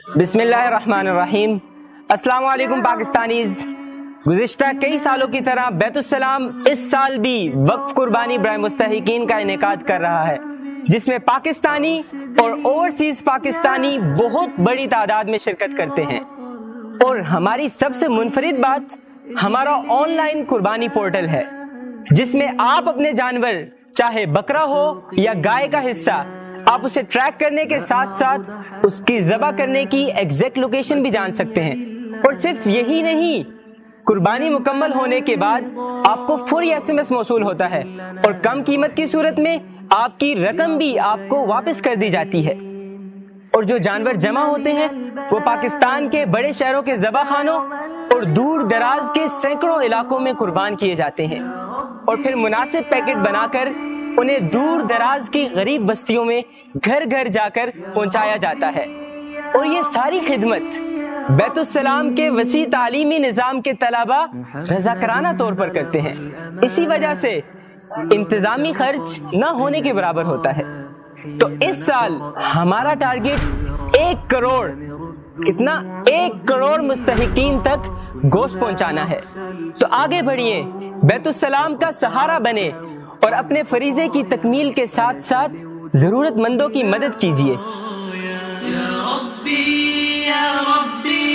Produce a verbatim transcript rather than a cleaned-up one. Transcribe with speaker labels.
Speaker 1: بسم اللہ الرحمن الرحیم۔ السلام علیکم پاکستانیز۔ گزشتہ کئی سالوں کی طرح بیت السلام اس سال بھی وقف قربانی برائے مستحقین کا انعقاد کر رہا ہے، جس میں پاکستانی اور اوورسیز پاکستانی بہت بڑی تعداد میں شرکت کرتے ہیں۔ اور ہماری سب سے منفرد بات ہمارا آن لائن قربانی پورٹل ہے، جس میں آپ اپنے جانور چاہے بکرا ہو یا گائے کا حصہ، آپ اسے ٹریک کرنے کے ساتھ ساتھ اس کی ذبح کرنے کی ایگزیکٹ لوکیشن بھی جان سکتے ہیں۔ اور صرف یہی نہیں، قربانی مکمل ہونے کے بعد آپ کو فوری ایس ایم ایس موصول ہوتا ہے اور کم قیمت کی صورت میں آپ کی رقم بھی آپ کو واپس کر دی جاتی ہے۔ اور جو جانور جمع ہوتے ہیں وہ پاکستان کے بڑے شہروں کے ذبح خانوں اور دور دراز کے سینکڑوں علاقوں میں قربان کیے جاتے ہیں، اور پھر مناسب پیکٹ بنا کر انہیں دور دراز کی غریب بستیوں میں گھر گھر جا کر پہنچایا جاتا ہے۔ اور یہ ساری خدمت بیت السلام کے وسیع تعلیمی نظام کے طلباء رضاکارانہ طور پر کرتے ہیں۔ اسی وجہ سے انتظامی خرچ نہ ہونے کے برابر ہوتا ہے۔ تو اس سال ہمارا ٹارگٹ ایک کروڑ کتنا ایک کروڑ مستحقین تک گوشت پہنچانا ہے۔ تو آگے بڑھیے، بیت السلام کا سہارا بنے اور اپنے فریضے کی تکمیل کے ساتھ ساتھ ضرورت مندوں کی مدد کیجیے۔
Speaker 2: یا ربی یا ربی